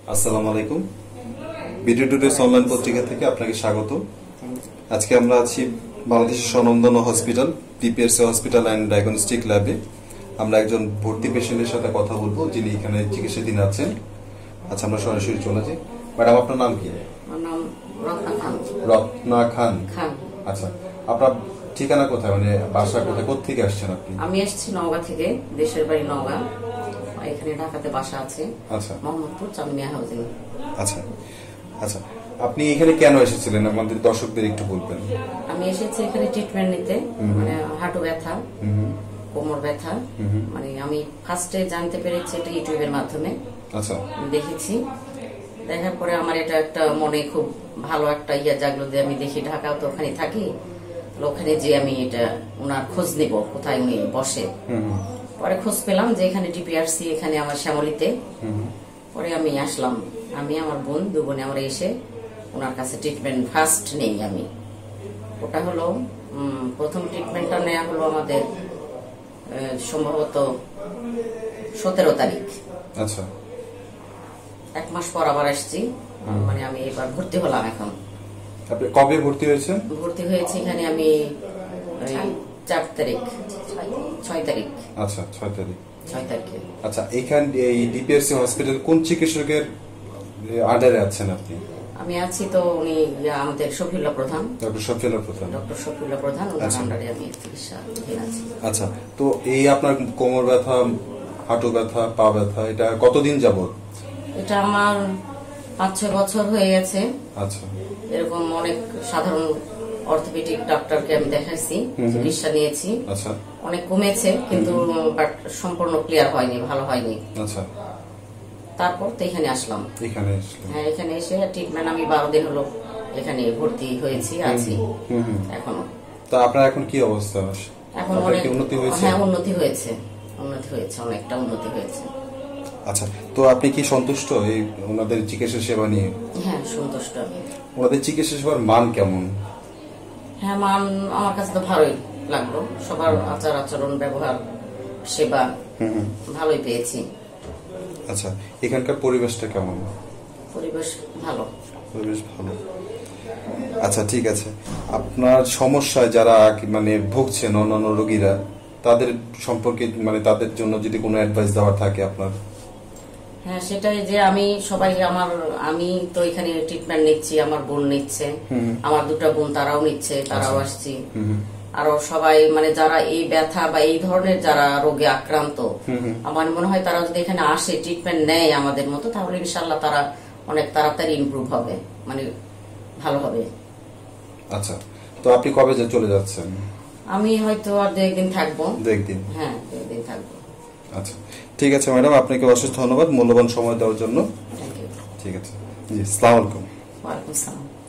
আসসালামু আলাইকুম। BD today's online পত্রিকা থেকে আপনাকে স্বাগত। আজকে আমরা আছি বাংলাদেশের স্বনামধন্য hospital PPRC hospital and diagnostic ল্যাবে। আমরা একজন ভর্তি পেশেন্টের সাথে কথা বলবো যিনি এখানে চিকিৎসাধীন আছেন। আচ্ছা, আমরা সরাসরি চলে যাই। ম্যাডাম, আপনার নাম কি? আমার নাম রত্না খান। রত্না খান। খান। আচ্ছা, আপনার ঠিকানা কোথায়, মানে বাসা কোথায়, কোত্থেকে আসছেন আপনি? আমি এসেছি নওগাঁ থেকে, দেশের বাড়ি নওগাঁ, এখানে ঢাকাতে বাসা আছে। আচ্ছা, মোহাম্মদপুর চামিয়া হাউজিং। আচ্ছা আচ্ছা, আপনি এখানে কেন এসেছিলেন আমাদের দর্শকদের একটু বলবেন? আমি এসেছি এখানে ট্রিটমেন্ট নিতে, মানে হাঁটু ব্যথা, কোমর ব্যথা। মানে আমি ফার্স্টে জানতে পেরেছি এটা ইউটিউবের মাধ্যমে। আচ্ছা, দেখেছি, দেখার পরে আমার এটা একটা মনে খুব ভালো একটা ইয়া জাগলো যে আমি দেখি ঢাকাও তো ওখানে থাকি, ওখানে যে আমি এটা ওনার খোঁজ নিব কোথায় উনি বসে। পরে খোঁজ পেলাম যে এখানে ডিপিআরসি, এখানে আমার শ্যামলীতে। পরে আমি আসলাম, আমি আমার বোন, দু বোনে আমরা এসে ওনার কাছে ট্রিটমেন্ট ফার্স্ট নেই আমি। ওটা হলো প্রথম ট্রিটমেন্টটা নেওয়া হলো আমাদের সম্ভবত 17 তারিখ। আচ্ছা, 1 মাস পর আবার আসছি, মানে আমি এবার ভর্তি হলাম। এখন আপনি কবে ভর্তি হয়েছেন? ভর্তি হয়েছি এখানে আমি 4 তারিখ, 6 তারিখ। আচ্ছা, 6 তারিখ। 6 তারিখে। আচ্ছা, এখান এই ডিপিআরসি হসপিটাল কোন চিকিৎসকের আন্ডারে আছেন আপনি? আমি আছি তো উনি আমাদের শফিউল্লাহ প্রধান, ডক্টর শফিউল্লাহ প্রধান। ডক্টর শফিউল্লাহ প্রধান, ওনার আন্ডারে আমি চিকিৎসাধীন আছি। আচ্ছা, তো এই আপনার কোমর ব্যথা, হাঁটু ব্যথা, পা ব্যথা, এটা কতদিন যাবত? এটা আমার 5-6 বছর হয়ে গেছে। আচ্ছা, এরকম অনেক সাধারণ অর্থোপেডিক ডাক্তারকে আমি দেখাইছি, চিকিৎসা নিয়েছি। আচ্ছা, অনেক কমেছে, কিন্তু বাট সম্পূর্ণ ক্লিয়ার হয়নি, ভালো হয়নি। আচ্ছা, তারপর তো এখানে আসলাম। এখানে আসলেন? হ্যাঁ, এখানে এসে ট্রিটমেন্ট আমি 12 দিন হলো এখানে ভর্তি হয়েছি, আছি এখনো। তা আপনার এখন কি অবস্থা? এখন আপনার অনেক কি উন্নতি হয়েছে? হ্যাঁ, উন্নতি হয়েছে, উন্নতি হয়েছে, অনেকটা উন্নতি হয়েছে। আচ্ছা, তো আপনি কি সন্তুষ্ট এই ওনাদের চিকিৎসা সেবা নিয়ে? হ্যাঁ, সন্তুষ্ট আমি। ওনাদের চিকিৎসা সেবার মান কেমন? হ্যাঁ, মান আমার কাছে তো ভালোই লাগলো। সবার আচার আচরণ, ব্যবহার, সেবা ভালোই পেয়েছি। আচ্ছা, এখানকার পরিবেশটা কেমন? পরিবেশ ভালো। পরিবেশ ভালো। আচ্ছা, ঠিক আছে। আপনার সমস্যায় যারা মানে ভুগছেন অন্যান্য রোগীরা, তাদের সম্পর্কে, মানে তাদের জন্য যদি কোনো অ্যাডভাইস দেওয়ার থাকে আপনার? হ্যাঁ, সেটাই যে আমি তো এখানে ট্রিটমেন্ট নিচ্ছি, আমার বোন নিচ্ছে, আমার 2টা বোন তারাও নিচ্ছে, তারাও আসছি। আরো সবাই, মানে যারা এই ব্যথা বা এই ধরনের যারা রোগে আক্রান্ত, আমার মনে হয় তারা যদি এখানে আসে, ট্রিটমেন্ট নেয় আমাদের মতো, তাহলে ইনশাল্লাহ তারা অনেক তাড়াতাড়ি ইমপ্রুভ হবে, মানে ভালো হবে। আচ্ছা, তো আপনি কবে চলে যাচ্ছেন? আমি হয়তো আর 2 দিন থাকবো। 2 দিন? হ্যাঁ, 2 দিন থাকবো। আচ্ছা, ঠিক আছে ম্যাডাম, আপনাকে অশেষ ধন্যবাদ মূল্যবান সময় দেওয়ার জন্য। Thank you. ঠিক আছে, জি, আসসালামু আলাইকুম। ওয়ালাইকুম আসসালাম।